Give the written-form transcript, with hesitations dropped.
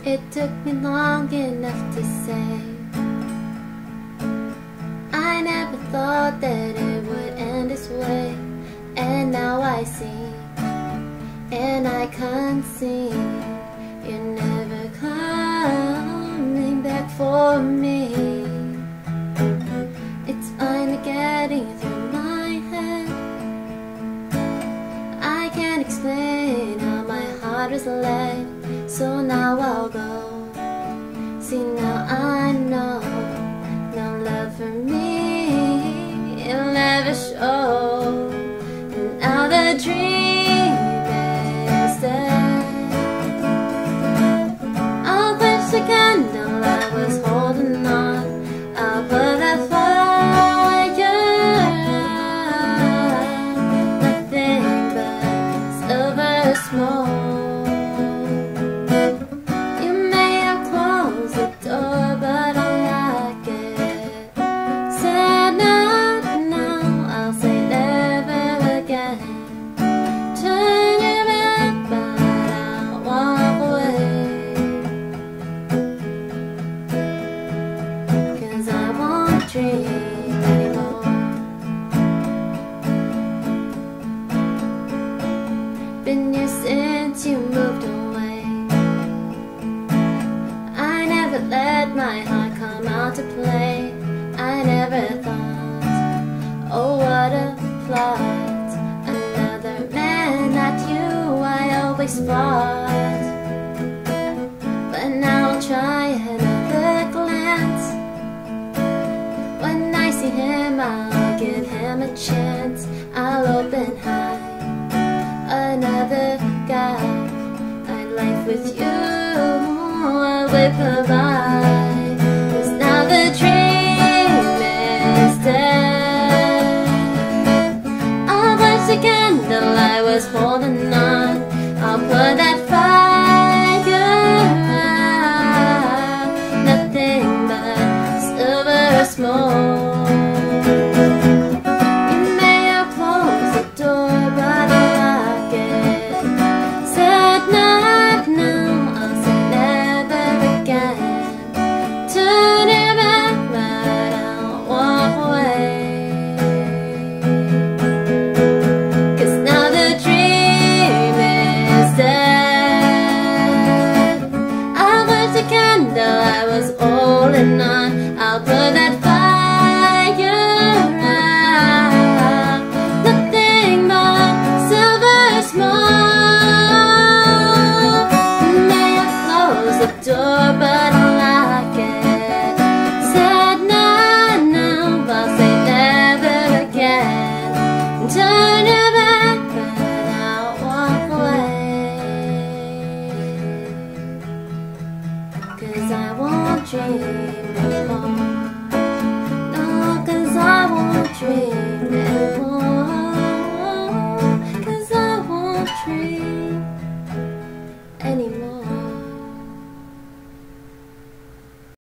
It took me long enough to say I never thought that it would end this way. And now I see, and I concede, you're never coming back for me. It's finally getting through my head. I can't explain how my heart is led. So now I'll go. See, now I know no love for me, it'll never show. And now the dream is dead. I'll quench the candle I was holding on. I'll put that fire, nothing but silver smoke. Been years since you moved away. I never let my heart come out to play. I never thought, oh what a plot. Another man, not you, I always fought. But now I'll try another glance. When I see him, I'll give him a chance. I'll open high. Another guy, I'd life with you, I will provide. 'Cause now the dream is dead. I'll quench the candle I was holding on. I'll put that fire out, nothing but silver smoke. I was holding on. I'll put that fire out, nothing but silver smoke. May I close the door, but I like it. Said no, no, I'll say never again. Turn your back, but I'll walk away. 'Cause I won't dream.